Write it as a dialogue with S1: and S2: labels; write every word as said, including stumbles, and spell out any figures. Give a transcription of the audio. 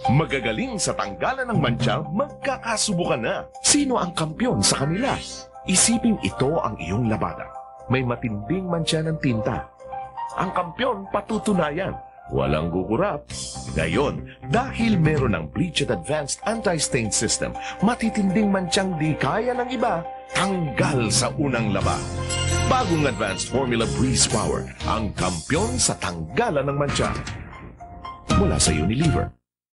S1: Magagaling sa tanggalan ng mantsa, magkakasubukan na. Sino ang kampyon sa kanila? Isiping ito ang iyong labada. May matinding mantsa ng tinta. Ang kampyon patutunayan. Walang gukurap. Ngayon, dahil meron ng Bleach at Advanced Anti-Stain System, matitinding mantsang di kaya ng iba, tanggal sa unang laba. Bagong Advanced Formula Breeze Power, ang kampyon sa tanggalan ng mantsa. Mula sa Unilever.